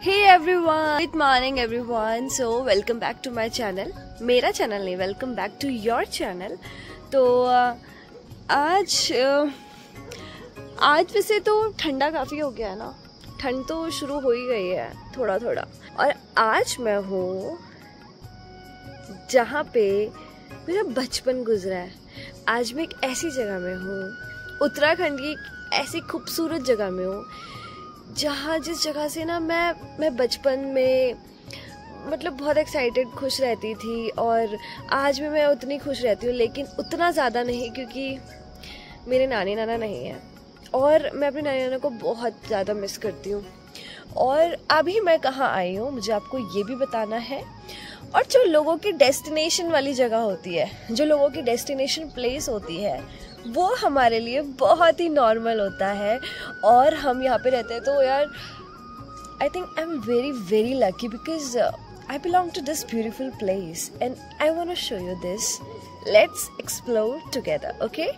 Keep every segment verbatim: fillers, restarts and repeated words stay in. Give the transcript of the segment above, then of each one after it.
Hey everyone, good morning everyone. So welcome back to my channel. मेरा channel नहीं, welcome back to your channel. तो आज आज वैसे तो ठंडा काफ़ी हो गया है ना, ठंड तो शुरू हो ही गई है थोड़ा थोड़ा। और आज मैं हूँ जहाँ पे मेरा बचपन गुजरा है। आज मैं एक ऐसी जगह में हूँ, उत्तराखंड की एक ऐसी खूबसूरत जगह में हूँ जहाँ जिस जगह से ना मैं मैं बचपन में मतलब बहुत एक्साइटेड खुश रहती थी, और आज भी मैं उतनी खुश रहती हूँ, लेकिन उतना ज़्यादा नहीं क्योंकि मेरे नानी नाना नहीं है और मैं अपने नानी नाना को बहुत ज़्यादा मिस करती हूँ। और अभी मैं कहाँ आई हूँ मुझे आपको ये भी बताना है। और जो लोगों की डेस्टिनेशन वाली जगह होती है, जो लोगों की डेस्टिनेशन प्लेस होती है, वो हमारे लिए बहुत ही नॉर्मल होता है। और हम यहाँ पे रहते हैं तो यार I think I am very very lucky because I belong to this beautiful place and I want to show you this. Let's explore together, okay?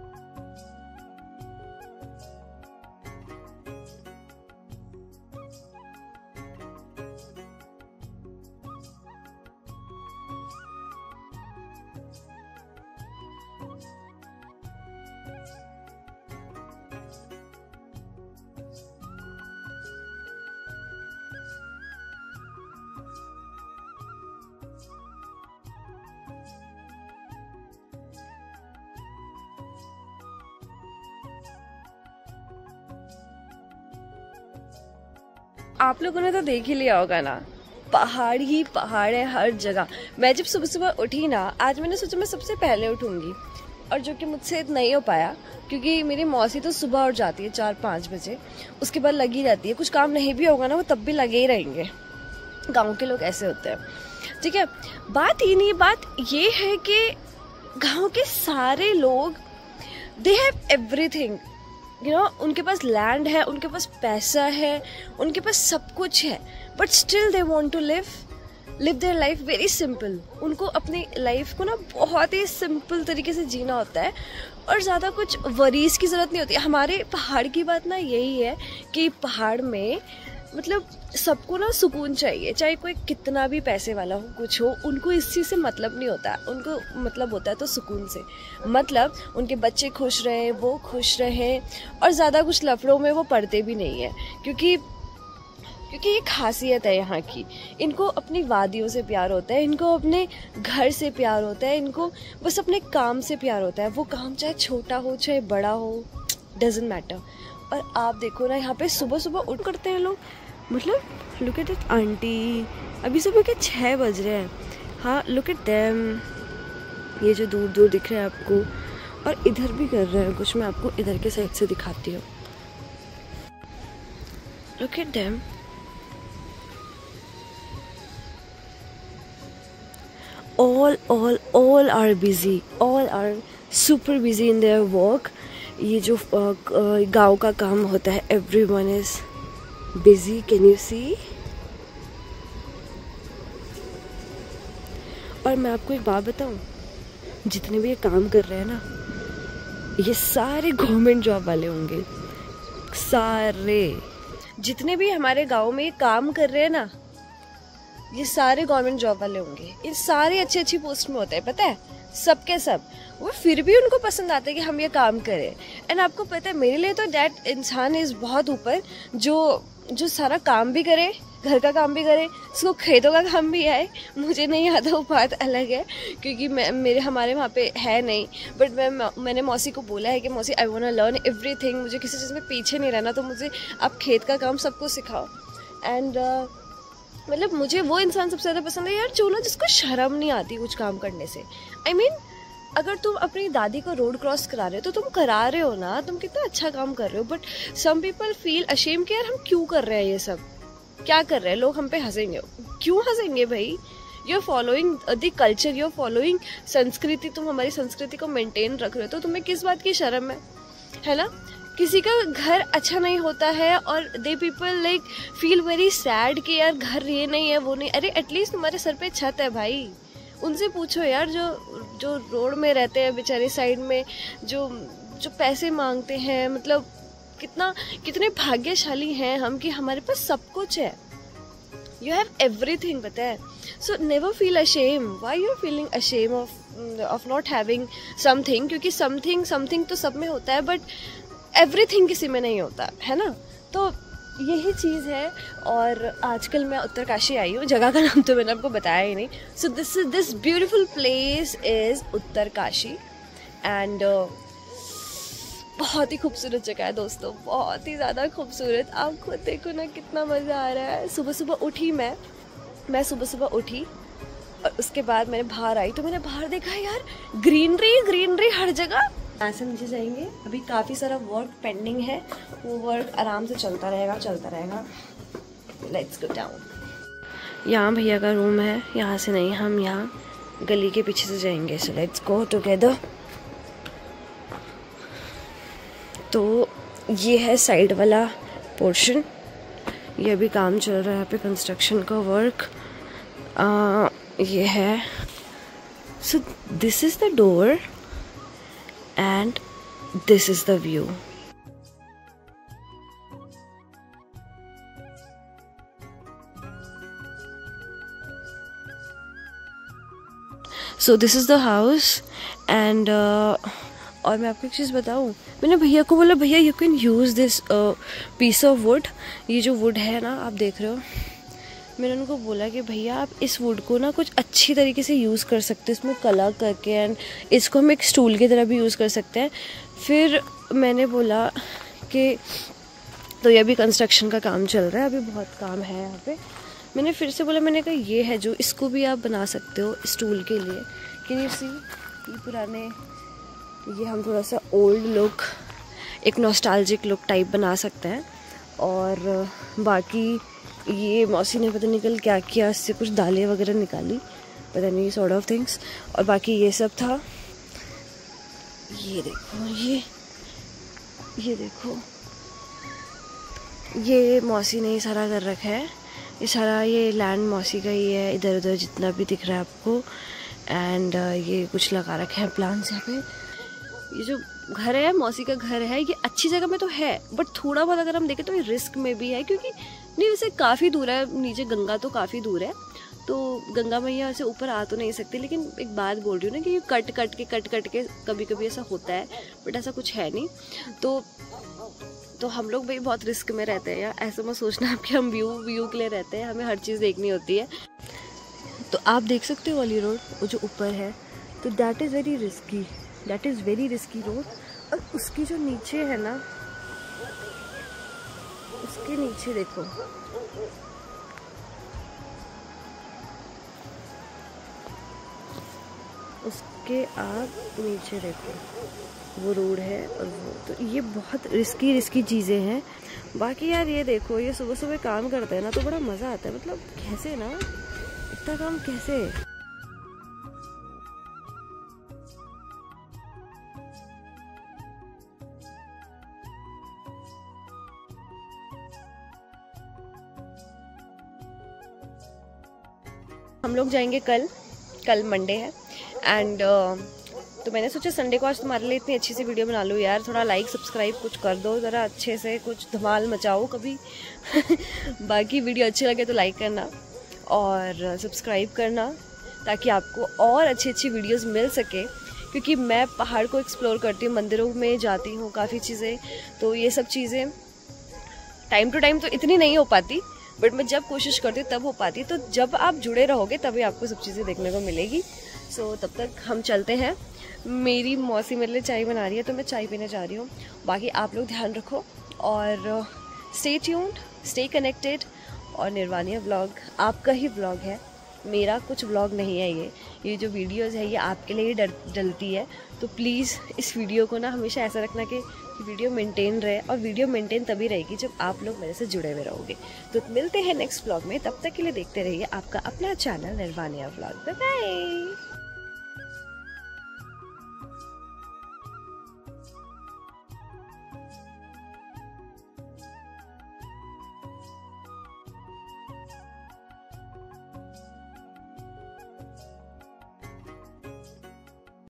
आप लोगों ने तो देख ही लिया होगा ना, पहाड़ ही पहाड़ है हर जगह। मैं जब सुबह सुबह उठी ना, आज मैंने सोचा मैं सबसे पहले उठूंगी, और जो कि मुझसे नहीं हो पाया क्योंकि मेरी मौसी तो सुबह उठ जाती है चार पाँच बजे, उसके बाद लगी रहती है। कुछ काम नहीं भी होगा ना वो तब भी लगे ही रहेंगे, गाँव के लोग ऐसे होते हैं, ठीक है। बात ये नहीं, बात ये है कि गाँव के सारे लोग they have everything, you know, उनके पास लैंड है, उनके पास पैसा है, उनके पास सब कुछ है, but still they want to live live their life very simple. उनको अपनी लाइफ को ना बहुत ही सिंपल तरीके से जीना होता है और ज़्यादा कुछ वरीज की ज़रूरत नहीं होती। हमारे पहाड़ की बात ना यही है कि पहाड़ में मतलब सबको ना सुकून चाहिए, चाहे कोई कितना भी पैसे वाला हो, कुछ हो, उनको इस चीज़ से मतलब नहीं होता। उनको मतलब होता है तो सुकून से, मतलब उनके बच्चे खुश रहें, वो खुश रहें, और ज़्यादा कुछ लफड़ों में वो पड़ते भी नहीं है क्योंकि क्योंकि ये खासियत है यहाँ की। इनको अपनी वादियों से प्यार होता है, इनको अपने घर से प्यार होता है, इनको बस अपने काम से प्यार होता है। वो काम चाहे छोटा हो चाहे बड़ा हो, डजेंट मैटर। और आप देखो ना, यहाँ पे सुबह सुबह उठ करते हैं लोग, मतलब लुक एट इट आंटी, अभी सुबह के छः बज रहे हैं। हाँ, लुक एट देम, ये जो दूर दूर दिख रहे हैं आपको, और इधर भी कर रहे हैं कुछ। मैं आपको इधर के साइड से दिखाती हूँ, look at them. all all all are busy, all are super busy in their work। ये जो गांव का काम होता है, everyone is busy, can you see? और मैं आपको एक बात बताऊं, जितने भी ये काम कर रहे हैं ना, ये सारे गवर्नमेंट जॉब वाले होंगे। सारे जितने भी हमारे गांव में ये काम कर रहे हैं ना, ये सारे गवर्नमेंट जॉब वाले होंगे। ये सारे अच्छी अच्छी पोस्ट में होते हैं, पता है, सबके सब। वो फिर भी उनको पसंद आता है कि हम ये काम करें। एंड आपको पता है, मेरे लिए तो डैट इंसान इज बहुत ऊपर, जो जो सारा काम भी करे, घर का काम भी करे, उसको खेतों का काम भी आए। मुझे नहीं आता, वो बात अलग है क्योंकि मैं मेरे हमारे वहाँ पे है नहीं, बट मैं मैंने मौसी को बोला है कि मौसी I want to learn everything, मुझे किसी चीज़ में पीछे नहीं रहना, तो मुझे आप खेत का काम सबको सिखाओ। एंड मतलब मुझे वो इंसान सबसे ज़्यादा पसंद है यार, जो ना जिसको शर्म नहीं आती कुछ काम करने से। आई I मीन mean, अगर तुम अपनी दादी को रोड क्रॉस करा रहे हो तो तुम करा रहे हो ना, तुम कितना अच्छा काम कर रहे हो, but some people feel ashamed कि यार हम क्यों कर रहे हैं ये सब, क्या कर रहे हैं, लोग हम पे हंसेंगे। क्यों हंसेंगे भाई? You are following the culture, you are following sanskriti, तुम हमारी संस्कृति को मेंटेन रख रहे हो, तो तुम्हें किस बात की शर्म है, है ना? किसी का घर अच्छा नहीं होता है और they people like feel very sad कि यार घर ये नहीं है, वो नहीं। अरे एटलीस्ट तुम्हारे सर पे छत है भाई, उनसे पूछो यार, जो जो रोड में रहते हैं बेचारे साइड में, जो जो पैसे मांगते हैं, मतलब कितना कितने भाग्यशाली हैं हम कि हमारे पास सब कुछ है। यू हैव एवरीथिंग, पता है। So never feel ashamed, why you are feeling ashamed of of not having something, क्योंकि समथिंग समथिंग तो सब में होता है, बट एवरीथिंग किसी में नहीं होता है ना। तो यही चीज़ है। और आजकल मैं उत्तरकाशी आई हूँ, जगह का नाम तो मैंने आपको बताया ही नहीं। So this is this beautiful place is Uttarkashi and बहुत ही खूबसूरत जगह है दोस्तों, बहुत ही ज़्यादा खूबसूरत। आप खुद देखो ना कितना मज़ा आ रहा है। सुबह सुबह उठी मैं मैं सुबह सुबह उठी और उसके बाद मैंने बाहर आई तो मैंने बाहर देखा यार ग्रीनरी ग्रीनरी हर जगह। यहाँ से नीचे जाएंगे, अभी काफ़ी सारा वर्क पेंडिंग है, वो वर्क आराम से चलता रहेगा चलता रहेगा लेट्स गो डाउन। यहाँ भैया का रूम है, यहाँ से नहीं, हम यहाँ गली के पीछे से जाएंगे। So let's go together. तो ये है साइड वाला पोर्शन, ये अभी काम चल रहा है यहाँ पे, कंस्ट्रक्शन का वर्क। आ, ये है। So this is the door and this is the view. So this is the house and और मैं आपको एक चीज़ बताऊँ, मैंने भैया को बोला भैया you can use this piece of wood, ये जो वुड है ना आप देख रहे हो, मैंने उनको बोला कि भैया आप इस वुड को ना कुछ अच्छी तरीके से यूज़ कर सकते हैं, इसमें कला करके, एंड इसको हम एक स्टूल की तरह भी यूज़ कर सकते हैं। फिर मैंने बोला कि तो ये अभी कंस्ट्रक्शन का काम चल रहा है, अभी बहुत काम है यहाँ पे। मैंने फिर से बोला, मैंने कहा ये है जो, इसको भी आप बना सकते हो स्टूल के लिए। कैन यू सी, ये पुराने, ये हम थोड़ा सा ओल्ड लुक, एक नॉस्टैल्जिक लुक टाइप बना सकते हैं। और बाकी ये मौसी ने पता निकल क्या किया, इससे कुछ दालें वगैरह निकाली, पता नहीं सॉर्ट ऑफ थिंग्स। और बाकी ये सब था, ये देखो, ये ये देखो, ये मौसी ने ही सारा कर रखा है, ये सारा ये लैंड मौसी का ही है, इधर उधर जितना भी दिख रहा है आपको। एंड ये कुछ लगा रखे हैं प्लांट्स यहाँ पे। ये जो घर है मौसी का घर है, ये अच्छी जगह में तो है, बट थोड़ा बहुत अगर हम देखें तो ये रिस्क में भी है, क्योंकि नहीं वैसे काफ़ी दूर है नीचे, गंगा तो काफ़ी दूर है, तो गंगा मैया ऐसे ऊपर आ तो नहीं सकती। लेकिन एक बात बोल रही हूँ ना कि ये कट कट के कट कट के कभी कभी ऐसा होता है, बट ऐसा कुछ है नहीं। तो तो हम लोग भाई बहुत रिस्क में रहते हैं यार, ऐसा मत सोचना आप कि हम व्यू व्यू के लिए रहते हैं, हमें हर चीज़ देखनी होती है। तो आप देख सकते हो वाली रोड, वो जो ऊपर है, तो that is very risky, that is very risky road. और उसकी जो नीचे है ना, उसके नीचे देखो, उसके आप नीचे देखो, वो रोड है और वो, तो ये बहुत रिस्की रिस्की चीज़ें हैं। बाकी यार ये देखो, ये सुबह सुबह काम करते हैं ना तो बड़ा मज़ा आता है, मतलब कैसे ना, इतना काम कैसे। हम लोग जाएंगे कल, कल मंडे है एंड uh, तो मैंने सोचा संडे को आज तुम्हारे लिए इतनी अच्छी सी वीडियो बना लूँ यार, थोड़ा लाइक सब्सक्राइब कुछ कर दो, ज़रा अच्छे से कुछ धमाल मचाओ कभी। बाकी वीडियो अच्छी लगे तो लाइक करना और सब्सक्राइब करना, ताकि आपको और अच्छी अच्छी वीडियोस मिल सके, क्योंकि मैं पहाड़ को एक्सप्लोर करती हूँ, मंदिरों में जाती हूँ, काफ़ी चीज़ें, तो ये सब चीज़ें टाइम टू टाइम तो इतनी नहीं हो पाती, बट मैं जब कोशिश करती हूँ तब हो पाती। तो जब आप जुड़े रहोगे तभी आपको सब चीज़ें देखने को मिलेगी। सो so, तब तक हम चलते हैं। मेरी मौसी मेरे लिए चाय बना रही है तो मैं चाय पीने जा रही हूँ। बाकी आप लोग ध्यान रखो और स्टे ट्यून्ड, स्टे कनेक्टेड। और निर्वाणिया व्लॉग आपका ही व्लॉग है, मेरा कुछ व्लॉग नहीं है। ये ये जो वीडियोज़ है ये आपके लिए ही डलती है, तो प्लीज़ इस वीडियो को ना हमेशा ऐसा रखना कि वीडियो मेंटेन रहे, और वीडियो मेंटेन तभी रहेगी जब आप लोग मेरे से जुड़े हुए रहोगे। तो मिलते हैं नेक्स्ट व्लॉग में, तब तक के लिए देखते रहिए आपका अपना channel Nirvaniya vlog. Bye bye.